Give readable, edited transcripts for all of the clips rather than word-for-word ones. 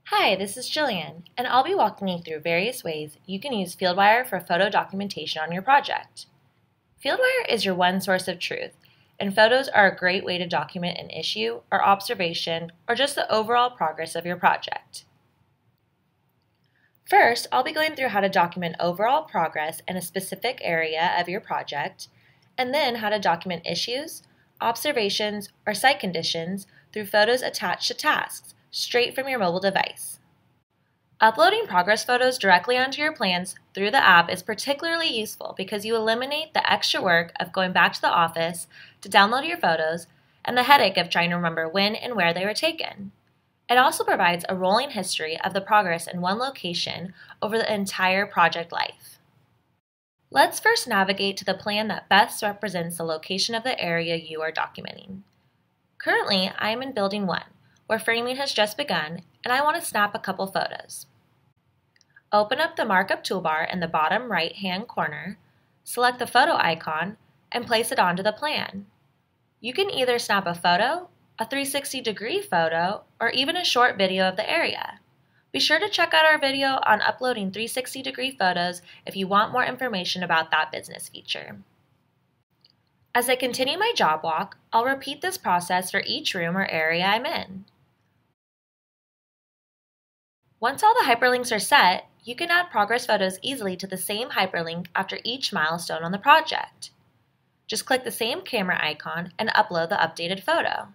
Hi, this is Jillian, and I'll be walking you through various ways you can use Fieldwire for photo documentation on your project. Fieldwire is your one source of truth, and photos are a great way to document an issue or observation or just the overall progress of your project. First, I'll be going through how to document overall progress in a specific area of your project, and then how to document issues, observations, or site conditions through photos attached to tasks, straight from your mobile device. Uploading progress photos directly onto your plans through the app is particularly useful because you eliminate the extra work of going back to the office to download your photos and the headache of trying to remember when and where they were taken. It also provides a rolling history of the progress in one location over the entire project life. Let's first navigate to the plan that best represents the location of the area you are documenting. Currently, I am in Building 1, where framing has just begun, and I want to snap a couple photos. Open up the markup toolbar in the bottom right-hand corner, select the photo icon, and place it onto the plan. You can either snap a photo, a 360-degree photo, or even a short video of the area. Be sure to check out our video on uploading 360-degree photos if you want more information about that business feature. As I continue my job walk, I'll repeat this process for each room or area I'm in. Once all the hyperlinks are set, you can add progress photos easily to the same hyperlink after each milestone on the project. Just click the same camera icon and upload the updated photo.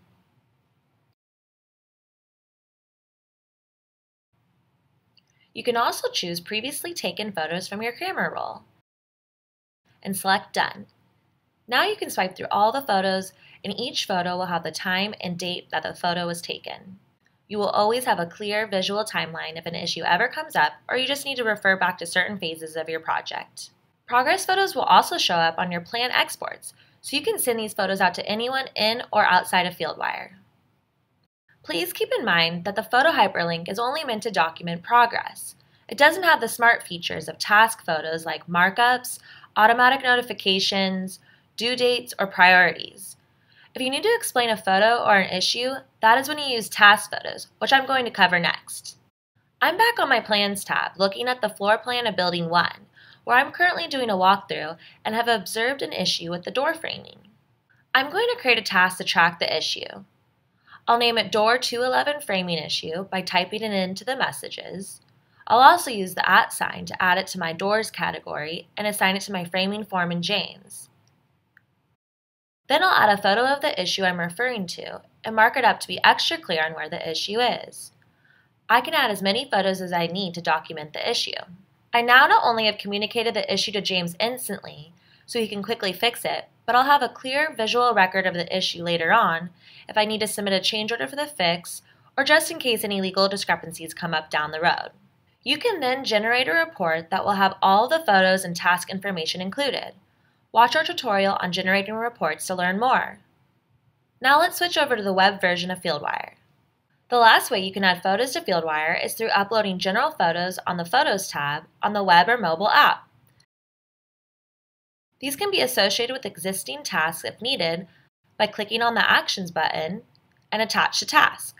You can also choose previously taken photos from your camera roll and select Done. Now you can swipe through all the photos, and each photo will have the time and date that the photo was taken. You will always have a clear visual timeline if an issue ever comes up or you just need to refer back to certain phases of your project. Progress photos will also show up on your plan exports, so you can send these photos out to anyone in or outside of Fieldwire. Please keep in mind that the photo hyperlink is only meant to document progress. It doesn't have the smart features of task photos like markups, automatic notifications, due dates, or priorities. If you need to explain a photo or an issue, that is when you use task photos, which I'm going to cover next. I'm back on my Plans tab, looking at the floor plan of Building 1, where I'm currently doing a walkthrough and have observed an issue with the door framing. I'm going to create a task to track the issue. I'll name it Door 211 Framing Issue by typing it into the messages. I'll also use the @ sign to add it to my Doors category and assign it to my framing form in James. Then I'll add a photo of the issue I'm referring to and mark it up to be extra clear on where the issue is. I can add as many photos as I need to document the issue. I now not only have communicated the issue to James instantly, so he can quickly fix it, but I'll have a clear visual record of the issue later on if I need to submit a change order for the fix or just in case any legal discrepancies come up down the road. You can then generate a report that will have all the photos and task information included. Watch our tutorial on generating reports to learn more. Now let's switch over to the web version of Fieldwire. The last way you can add photos to Fieldwire is through uploading general photos on the Photos tab on the web or mobile app. These can be associated with existing tasks if needed by clicking on the Actions button and Attach to Task.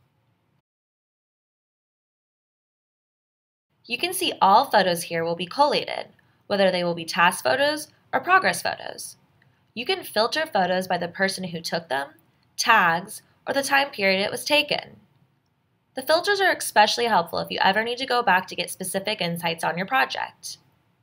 You can see all photos here will be collated, whether they will be task photos or progress photos. You can filter photos by the person who took them, tags, or the time period it was taken. The filters are especially helpful if you ever need to go back to get specific insights on your project.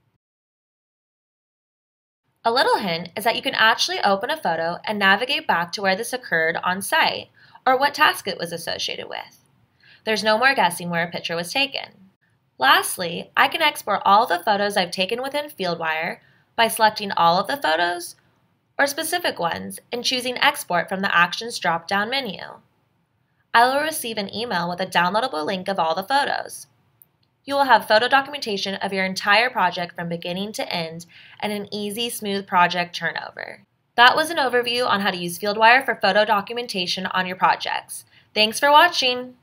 A little hint is that you can actually open a photo and navigate back to where this occurred on site or what task it was associated with. There's no more guessing where a picture was taken. Lastly, I can export all the photos I've taken within Fieldwire by selecting all of the photos or specific ones and choosing Export from the Actions drop-down menu. I will receive an email with a downloadable link of all the photos. You will have photo documentation of your entire project from beginning to end and an easy, smooth project turnover. That was an overview on how to use Fieldwire for photo documentation on your projects. Thanks for watching!